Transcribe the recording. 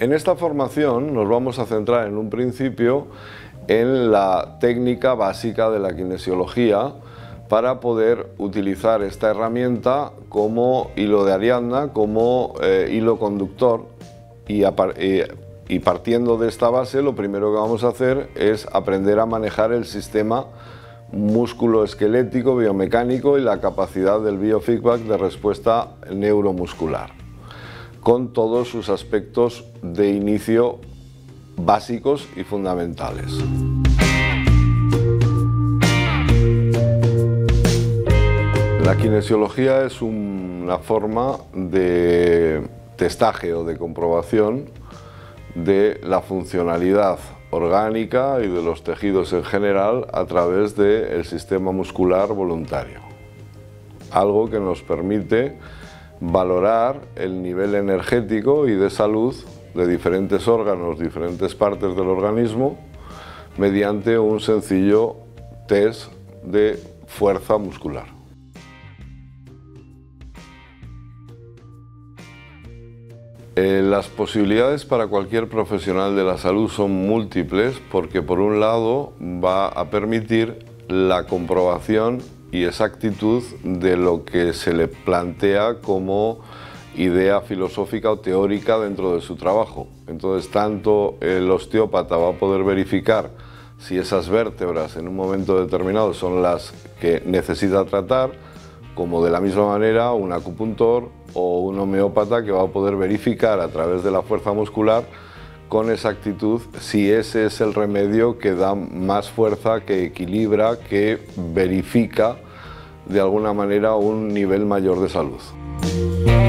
En esta formación nos vamos a centrar en un principio en la técnica básica de la kinesiología para poder utilizar esta herramienta como hilo de Ariadna, como hilo conductor y partiendo de esta base lo primero que vamos a hacer es aprender a manejar el sistema músculo-esquelético, biomecánico y la capacidad del biofeedback de respuesta neuromuscular, con todos sus aspectos de inicio básicos y fundamentales. La kinesiología es una forma de testaje o de comprobación de la funcionalidad orgánica y de los tejidos en general a través del sistema muscular voluntario. Algo que nos permite valorar el nivel energético y de salud de diferentes órganos, diferentes partes del organismo, mediante un sencillo test de fuerza muscular. Las posibilidades para cualquier profesional de la salud son múltiples porque por un lado va a permitir la comprobación y exactitud de lo que se le plantea como idea filosófica o teórica dentro de su trabajo. Entonces tanto el osteópata va a poder verificar si esas vértebras en un momento determinado son las que necesita tratar, como de la misma manera un acupuntor o un homeópata que va a poder verificar a través de la fuerza muscular con exactitud si ese es el remedio que da más fuerza, que equilibra, que verifica de alguna manera un nivel mayor de salud.